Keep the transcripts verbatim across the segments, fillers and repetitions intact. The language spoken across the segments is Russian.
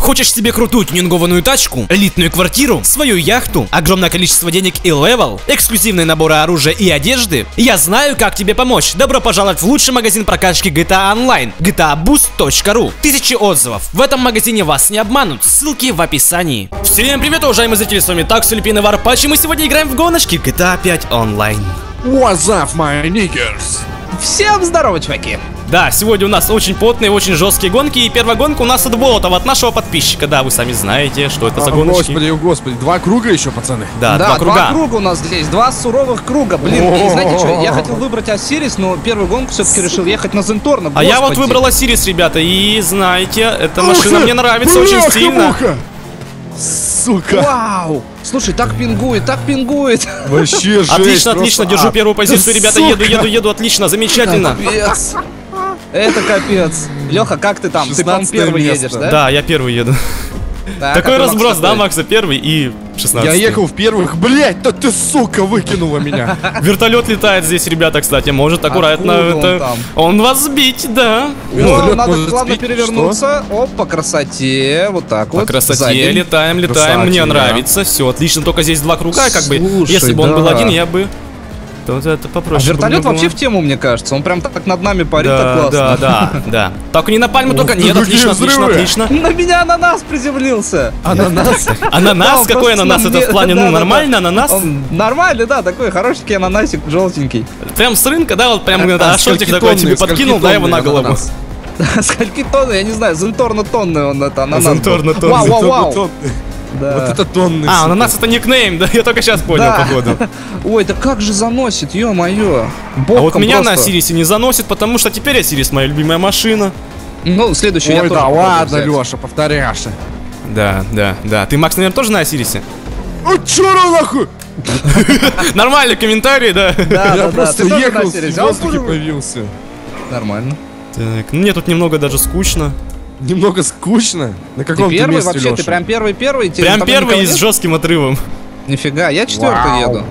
Хочешь себе крутую тюнингованную тачку, элитную квартиру, свою яхту, огромное количество денег и левел, эксклюзивные наборы оружия и одежды? Я знаю, как тебе помочь. Добро пожаловать в лучший магазин прокачки джи ти эй онлайн, джи ти эй буст точка ру. Тысячи отзывов. В этом магазине вас не обманут. Ссылки в описании. Всем привет, уважаемые зрители, с вами Такс, Филиппин и Варпач, и мы сегодня играем в гоночки джи ти эй пять онлайн. What's up, my niggers? Всем здорово, чуваки! Да, сегодня у нас очень потные, очень жесткие гонки, и первая гонка у нас от Болотова, от нашего подписчика. Да, вы сами знаете, что это за О, гоночки. Господи, о, господи, два круга еще, пацаны. Да, Да, два круга. два круга у нас здесь, два суровых круга. Блин, и знаете что, я хотел выбрать Осирис, но первую гонку все-таки решил ехать на Зенторно. А я вот выбрал Осирис, ребята, и знаете, эта машина мне нравится очень сильно. Сука. Вау! Слушай, так пингует, так пингует. Вообще жесть. Отлично, отлично, держу первую позицию, ребята, еду, Сука. еду, еду, отлично, замечательно. Капец. Это капец. Леха, как ты там? Ты, по-моему, шестнадцатое первый место. едешь, да? Да, я первый еду. Да, Такой какой Макс разброс, да, такой? Макса, первый и шестнадцатый. Я ехал в первых, блять, да ты, сука, выкинула меня. Вертолет летает здесь, ребята, кстати, может аккуратно. Откуда он это- там? Он вас сбить, да. О, Вертолет надо может плавно сбить, перевернуться. Оп, по красоте. Вот так По вот. красоте, Сзади. летаем, летаем, Красоте, мне да. нравится, все отлично, только здесь два круга, как бы, Слушай, если бы он был да. один, я бы, то вот это А попроще. вертолет бы вообще было. в тему, мне кажется. Он прям так над нами парит, так Да, классно. да, да, да. Только не на пальму, только ты, нет, какие отлично, отлично, взрывы. отлично. На меня ананас приземлился. Ананас. Ананас, Да, какой просто ананас? на Это мне- в плане, да, ну, да, нормально да. ананас? Он нормальный, да, такой хорошенький ананасик, желтенький. Прям с рынка, да, вот прям А ашотик скольки такой тонны, тебе скольки подкинул, да, его на тонны голову. ананас? Скольки тонны, я не знаю, зенторно тонны он это, ананас. был. Зенторно тонны. Вау, вау, вау. Тонны. Да. Вот это тонны. А, сука. ананас это никнейм, да, я только сейчас понял, Да. походу. Ой, да как же заносит, ё-моё. А вот Боком меня на просто. Осирисе не заносит, потому что теперь Осирис моя любимая машина. Ну, следующую я Ой, тоже да попробую ладно, взять. Леша, повторяйся. Да, да, да. Ты, Макс, наверное, тоже на Осирисе? О, чё нахуй? Нормальный комментарий, да. Да, да, Я да, просто ты тоже ехал, на в Осирисе? А он воздухе тоже- появился. Нормально. Так, ну мне тут немного даже скучно. Немного скучно. На Ты каком ты первый месте, вообще, ты Леша? прям первый-первый? тебе Прям там первый никого и с нет? жестким отрывом. Нифига, я четвертый Вау. еду.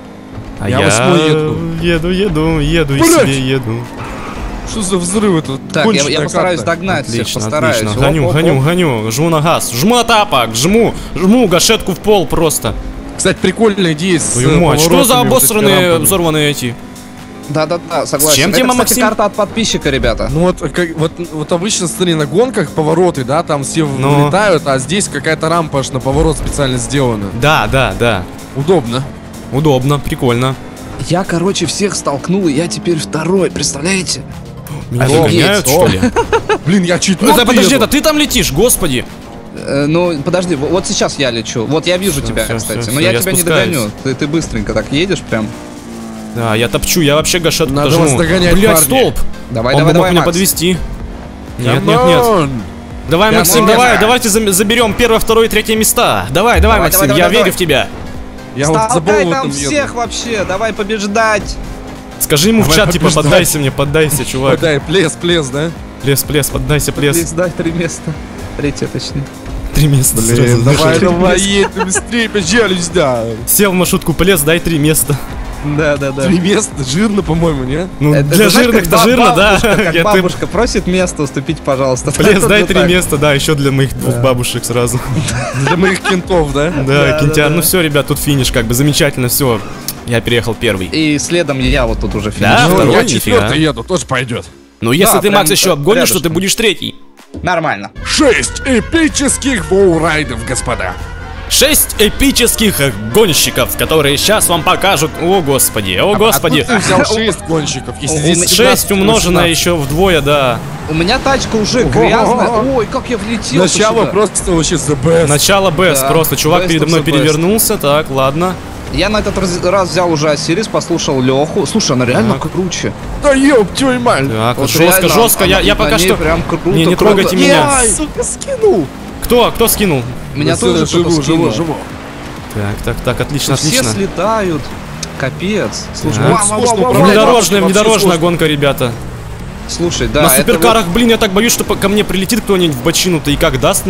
А Я восьмой еду. Еду, еду, еду и Блядь! себе еду. Что за взрыв это? Так, я, Конченая я постараюсь карта. догнать всех, Отлично, постараюсь. отлично. Оп, Гоню, оп, гоню, оп. гоню. Жму на газ. Жму на тапок. Жму. Жму гашетку в пол просто. Кстати, прикольная идея с Твою мать, что за поворотами, вот этими обосранные, рампами. взорванные эти? Да-да-да, согласен. С чем Это, тема, кстати, Максим? карта от подписчика, ребята. Ну вот, как, вот, вот обычно, смотри, на гонках повороты, да, там все Но. влетают, а здесь какая-то рампа аж на поворот специально сделана. Да, да, да. Удобно. Удобно, прикольно. Я, короче, всех столкнул, и я теперь второй, представляете? Меня Офигеть. догоняют, что ли? Блин, я чуть Ну, не да, подожди, это ты там летишь, господи. Э, ну, подожди, во- вот сейчас я лечу. Вот я вижу Всё, тебя, всё, кстати. всё, но всё, я, я тебя не спускаюсь. догоню. Ты, ты быстренько так едешь прям. Да, я топчу, я вообще гашетку Надо жму. вас догонять, Блять, парни. столб. Давай, Он давай, бы мог давай, меня Макс. подвести. Нет, Come нет, нет. on. Давай, Я Максим, могу. давай, давайте за- заберем первое, второе и третье места. Давай, давай, Давай, Максим, давай, я давай, верю давай. в тебя. Я вот забыл Столкай в там этом еду. всех вообще, давай побеждать. Скажи ему в Давай чат, типа, побеждать. поддайся мне, поддайся, чувак. Дай, плес, плес, да? Плес, плес, поддайся, плес. Здесь, да, три места. Третье, точнее. Три места сразу. давай, Три давай, места. едь, быстрее, пожалуйста, да. Сел в маршрутку, плес, дай три места. Да, да, да. Три места, жирно, по-моему, не? Ну, Это, для знаешь, как жирных-то ба- жирно, да. бабушка, Как Я- ты- бабушка просит место, уступить, пожалуйста. Плес, дай Вот три так. места, да, еще для моих двух бабушек сразу. Для моих кентов, да? Да, Да, Кентяр, да, ну да. все, ребят, тут финиш, как бы замечательно, все. Я переехал первый. И следом я вот тут уже Да? финиш. Ну, второй, я нифига. четвертый еду, тоже пойдет. Ну, если Да, ты, прям Макс, еще так обгонишь, то ты рядышком. будешь третий. Нормально. Шесть эпических воурайдов, господа. Шесть эпических гонщиков, которые сейчас вам покажут. О, господи, о, господи. Откуда ты взял шесть гонщиков, если У- здесь у- Шесть семнадцать, умноженное восемнадцать? еще вдвое, да. У меня тачка уже Ого. грязная. Ой, как я влетел. Начало сюда. просто вообще the best. Начало бест, Да, просто чувак best передо of мной the best. перевернулся. Так, ладно. Я на этот раз, раз взял уже Осирис, послушал Леху. Слушай, она реально Так. круче. Да ёб твою мать. Так, Вот жестко, реально, жестко. Я, она- я на пока ней что. прям круто, Не, не круто. трогайте меня. Ай, сука, скинул. Кто? Кто скинул? Меня Да, тоже живу, кто-то живу, скинул. живу. Так, так, так, отлично, Все отлично. слетают. Капец. Слушай, Так. вау, вау, вау, вау, вау. Внедорожная, Вообще внедорожная сложно. гонка, ребята. Слушай, да, На это суперкарах, блин, я так боюсь, что по- ко мне прилетит кто-нибудь в бочину-то и как даст мне.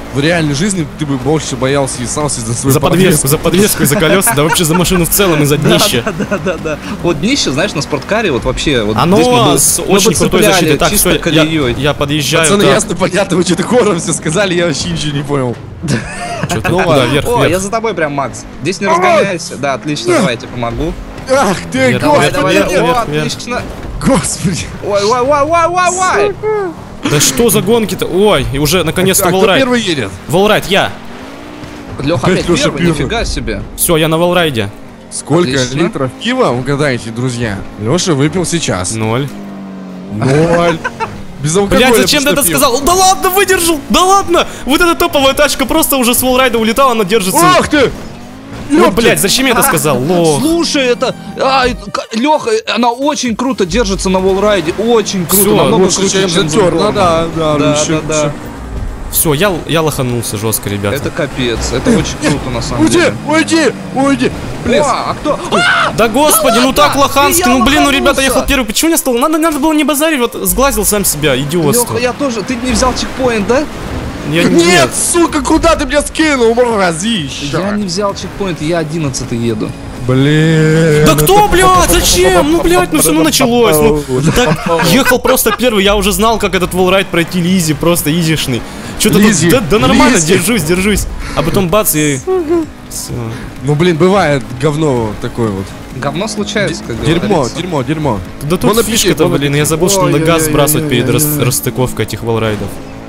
в реальной жизни ты бы больше боялся и сам за свою За подвеску, за подвеску и за колеса, да вообще за машину в целом и за днище. Да, да, да, да. Вот днище, знаешь, на спорткаре вот вообще. Вот здесь мы Оно бы- с мы бы очень крутой цепляли защитой. Так, чисто все, я, колеей. я подъезжаю. Пацаны, так. ясно, понятно, вы что-то хором все сказали, я вообще ничего не понял. Чё ты? Ну Куда? ладно. Вверх, О, вверх. я за тобой прям, Макс. Здесь не разгоняйся. Да, отлично, давай, я тебе помогу. Ах ты, Вверх, Давай, вверх, давай, вверх, давай. О, вверх, вверх. отлично. Господи. Ой, ой, ой, ой, ой, ой. Да что за гонки-то? Ой, и уже наконец-то А кто волрайд. первый едет? Волрайд, я. Леха Опять опять Леша первый, первый. нифига себе. Все, я на волрайде. Сколько Отлично. литров пива, угадайте, друзья? Леша выпил сейчас. Ноль. Ноль. Без алкоголя. Блять, зачем ты это просто пил. сказал? Да ладно, выдержал! Да ладно! Вот эта топовая тачка просто уже с волрайда улетала, она держится. Ах ты! Ну, ёпта. блять, зачем я это сказал? Лох. Слушай, это... А, Леха, она очень круто держится на волрайде. Очень круто. Всё, намного Лучше, круче, чем чем затер. Зугорн. Ну да, да, Да, лучше, да, да. лучше. Все, я, я лоханулся жестко, ребята. Это капец. Это очень круто, на самом Уйди, деле. уйди, уйди. Блин, О, а кто? А! Да господи, ну так лохански, я ну блин, ну лоханулся. ребята, я ехал первый. Почему я стал? Надо, надо было не базарить, вот сглазил сам себя, идиотство. Леха, я тоже... Ты не взял чекпоинт, да? Я- нет, сука, куда ты меня скинул, мразище? Я не взял чекпоинт, я одиннадцатый еду. Блин. Да кто, блядь, зачем? Ну, блядь, ну все, ну началось. Ну, так, ехал просто первый, я уже знал, как этот волрайд пройти лизи, просто изишный. Что-то тут, Лизи, да, да нормально, лизи. держусь, держусь. А потом бац и... Всё. Ну, блин, бывает говно такое вот. Говно случается, как Дерьмо, говорится. дерьмо, дерьмо. Да тут Вон на пике, фишка-то, вон на блин, пике. я забыл, что надо газ Ой-ой-ой-ой-ой-ой-ой. сбрасывать перед рас- расстыковкой этих волрайдов.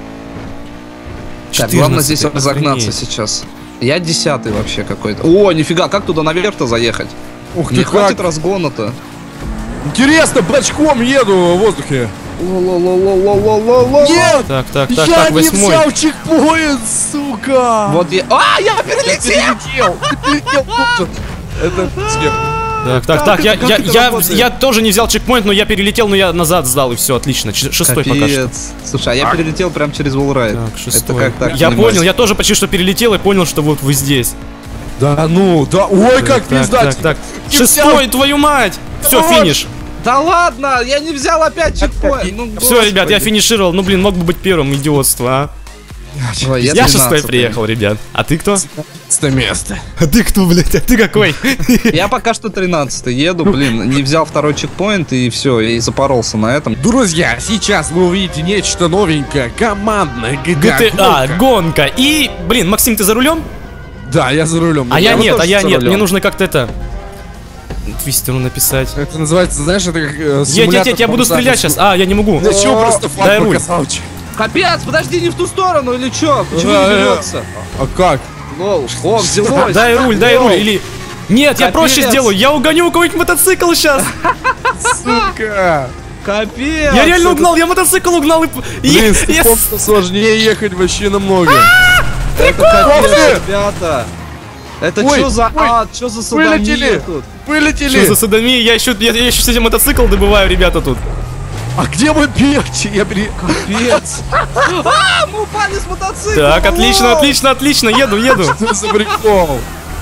Так, главное здесь четырнадцатый, разогнаться охренеть. сейчас. Я десятый вообще какой-то. О, нифига, как туда наверх-то заехать? Ух Не ты, хватит как. разгона-то. Интересно, бочком еду в воздухе. Ло-ло-ло-ло-ло-ло-ло. Нет! Так, так, так, Я так, не восьмой. взял чекпоинт, сука! Вот я... А, я Я перелетел! перелетел! Ты перелетел тоже! Это смерть. Так, так, Как так, я, это- как я, это я, работает? я тоже не взял чекпоинт, но я перелетел, но я назад сдал, и все, отлично. Ч- Шестой пока что. Капец. Слушай, а я перелетел прям через волрайд. Так, Это шестой. как так? Я понимать? понял, я тоже почти что перелетел и понял, что вот вы здесь. Да ну, да, ой, как Так, пиздать! так, так. Не Шестой, взял. твою мать! Все, Хорош. финиш. Да ладно, я не взял опять чекпоинт. Ну, Все, ребят, я господи. финишировал. Ну, блин, мог бы быть первым, идиотство, а. Ой, Я тринадцатый. шестой приехал, ребят. А ты кто? Это место. А ты кто, блядь? А ты какой? Я пока что тринадцатый еду, блин, не взял второй чекпоинт и все, и запоролся на этом. Друзья, сейчас вы увидите нечто новенькое, командное джи ти эй. джи ти эй, гонка. И, блин, Максим, ты за рулем? Да, я за рулем. А я вот нет, а тоже я за нет. рулем. Мне нужно как-то это... Твистеру написать. Это называется, знаешь, это как э, Едь, едь, симулятор едь, я буду по стрелять запуску. сейчас. А, я не могу. Да чё, просто дай флаг руль. красавчик. Капец, подожди, не в ту сторону или чё? Почему Да, не да. берется? А как? Лол, о, взялось. Дай руль, дай руль. Или... Нет, я Капец. проще сделаю. Я угоню у кого-нибудь мотоцикл сейчас. Сука! Капец. Я реально это- угнал, я мотоцикл угнал и... Блин, с и- я типом-то сложнее ехать вообще намного. Это Ох капец, ты! ребята. Это Ой, чё за ой, ад, чё за садомия вылетели. тут? Вылетели! Что за садомия? Я еще, я, я еще, кстати, мотоцикл добываю, ребята, тут. А где мой перчи? Я пере... Капец. А, мы упали с мотоцикла. Так, отлично, Вау. отлично, отлично. Еду, еду. Что за прикол?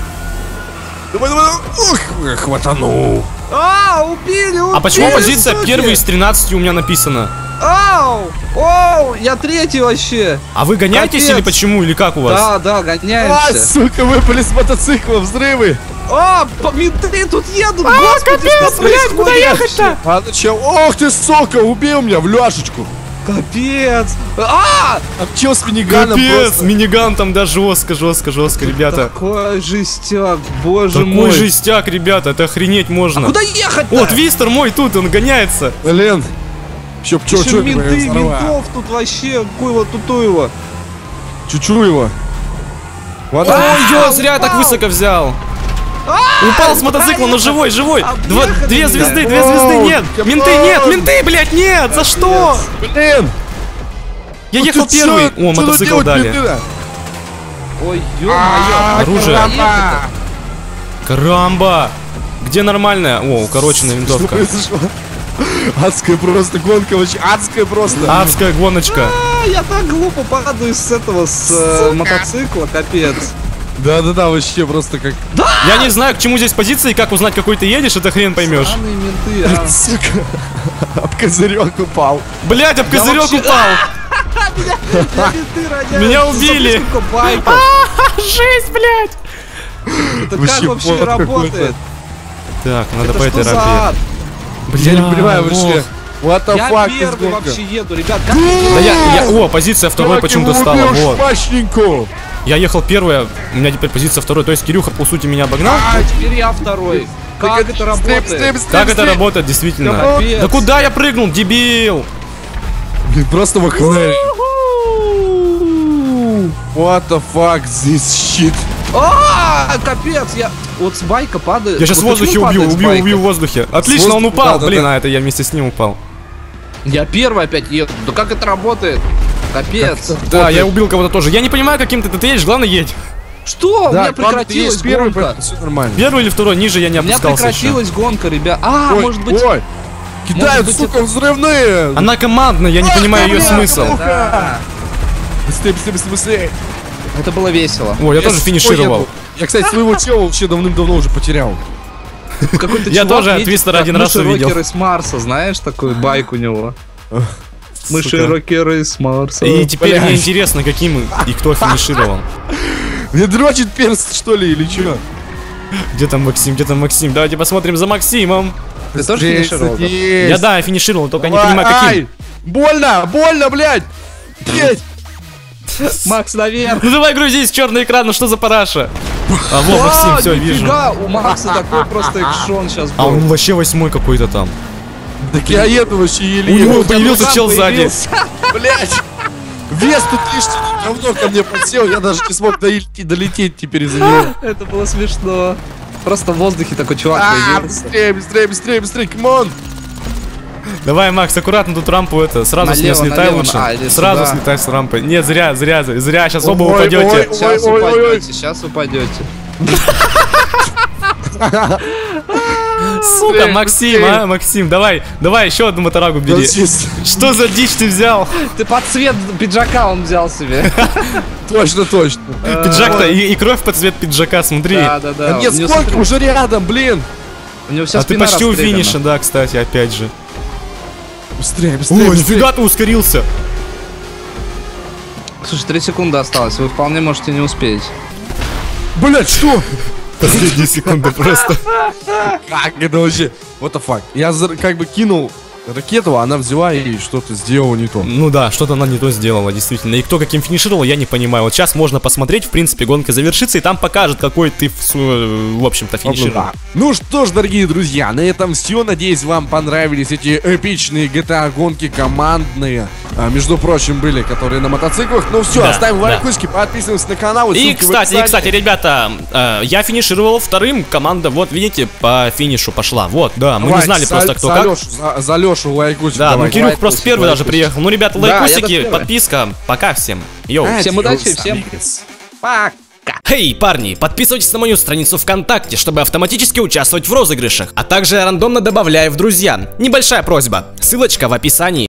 Давай, давай, ух, хватанул. А, убили, убили. А почему позиция суки. первый из тринадцати у меня написано? Ау, оу, я третий вообще. А вы гоняетесь Капец. или почему? Или как у вас? Да, да, А, гоняемся. сука, выпали с мотоцикла, взрывы. А, по- менты тут едут, господи, что происходит? А ну чё? Ох ты, сука, убил меня в ляшечку. Капец. А, А чё с миниганом Капец, просто? миниган там, да, жестко, жестко, жестко, ребята. такой жестяк, боже Такой мой. жестяк, ребята, это охренеть можно. Куда ехать? О, Твистер мой тут, он гоняется. Блин. Чё, чё, чё, менты, ментов тут вообще, какой вот тут его. Чучу его. Вот Ой, так. ё, зря я так упал. высоко взял. Упал с мотоцикла, но живой, живой. Два, Объехали две меня. звезды, две звезды, нет. Капец. Менты, нет, менты, блядь, нет, за что? Блин. Я Ну ехал ты первый. чё? О, Чё мотоцикл тут делать, дали. менты-то? Ой, ё-моё. А, Оружие. карamba. Карамба. Где нормальная? О, укороченная Что винтовка. произошло? Адская просто гонка, вообще адская просто. Адская гоночка. А, я так глупо падаю с этого, с э, мотоцикла, капец. Да-да-да, вообще просто как... Я не знаю, к чему здесь позиции, как узнать, какой ты едешь, это хрен поймешь. Сраные менты, а. Сука. Об козырек упал. Блять, об Я козырек вообще- упал. Меня убили. Жесть, блядь. Это как вообще работает? Так, надо Это по что этой за рампе. ад? Я не понимаю вообще. What the Я fuck, первый вообще еду, ребят. Как Да я, я, о, позиция второй почему-то стала, вот. Шпачненько. Я ехал первая, у меня теперь позиция второй, то есть Кирюха, по сути, меня обогнал. А, теперь я второй. Как это работает? Как это работает, действительно? Капец. Да куда я прыгнул, дебил? Блин, просто Макларен. What the fuck, this shit. А, капец, я вот с байка падаю. Я сейчас в Вот воздухе почему убью, падает с убью, байка? убью в воздухе. Отлично, воздуха, он упал. да, да, Блин, да. а это я вместе с ним упал. Я первый опять еду. Да как это работает? Капец. Да, я убил кого-то тоже. Я не понимаю, каким ты, ты едешь, главное едь. Что? У Да, меня главное, ты прекратилась есть первый, гонка. поэтому все нормально. Первый или второй, ниже я не У меня опускался еще. прекратилась гонка, ребят. А, Ой, может быть... ой, кидают, быть, сука, взрывные. Она командная, я не понимаю ее бля, смысл. Да. Быстрее, быстрее, быстрее, быстрее. Это было весело. Ой, я тоже с- финишировал. ой, Я, я, кстати, своего чела вообще давным-давно уже потерял. Какой-то Я чувак тоже едет, Твистера как один раз увидел. мыши-рокеры с Марса, знаешь, такой байк у него. Сука. Мыши-рокеры с Марса. И теперь Блядь. мне интересно, каким и кто финишировал. Мне дрочит перст, что ли, или что? Где там Максим, где там Максим? Давайте посмотрим за Максимом. Ты тоже финишировал? да? Я да, я финишировал, только не Давай, понимаю, каким. ай, больно, больно, блядь. Блядь. Макс, наверх. Ну давай грузись, черный экран, ну что за параша? А вот Максим, все, вижу. Нифига, у Макса такой просто экшон сейчас А он был. вообще восьмой какой-то там. Так я еду вообще еле. У него еду. появился Там чел сзади. появился. Блядь. Вес тут лишний говно ко мне подсел, я даже не смог долететь, долететь теперь из-за него. Это было смешно. Просто в воздухе такой чувак А, появился. быстрее, быстрее, быстрее, быстрее, камон. Давай, Макс, аккуратно тут рампу это. Сразу с нее Налево, слетай налево, лучше. а, или Сразу сюда. слетай с рампы. Нет, зря, зря, зря. Сейчас оба Ой, упадете. ой. Сейчас Ой, ой, ой, ой. упадете, сейчас упадете. Сука, Быстрее, Максим, быстрее. а, Максим, давай, давай еще одну моторагу бери. Что за дичь ты взял? Ты под цвет пиджака он взял себе. Точно, точно. Пиджак-то и, и кровь под цвет пиджака, смотри. Да, да, да. А нет, У него, сколько смотри, уже рядом, блин. у него вся А ты спина почти у расстреляна. финиша, да, кстати, опять же. Быстрее, О, быстрее, быстрее. нифига ты ускорился. Слушай, три секунды осталось, вы вполне можете не успеть. Блять, что? Последние секунды просто. Как это вообще? What the fuck? Я за- как бы кинул ракету, а она взяла и что-то сделала не то. Ну да, что-то она не то сделала, действительно. И кто каким финишировал, я не понимаю. Вот сейчас можно посмотреть, в принципе, гонка завершится, и там покажет, какой ты, в, су- в общем-то, финишировал. Ну что ж, дорогие друзья, на этом все. Надеюсь, вам понравились эти эпичные джи ти эй гонки командные. А, между прочим, были, которые на мотоциклах. Ну все, Да, ставим да. лайкосики, подписываемся на канал. И, ссылки в кстати, и, описании. кстати, ребята, э, я финишировал вторым, команда, вот, видите, по финишу пошла. Вот, да, мы не Давай, знали за- просто, кто за как. Лешу, за, за Лешу лайкусик. Да, давай. ну Кирюх лайкусик, просто первый даже лайкусик. приехал. Ну, ребята, Да, я лайкусики, первый. подписка, пока всем. Йоу. Всем удачи, всем Амигос. пока. Хей, парни, подписывайтесь на мою страницу ВКонтакте, чтобы автоматически участвовать в розыгрышах, а также я рандомно добавляю в друзья. Небольшая просьба, ссылочка в описании.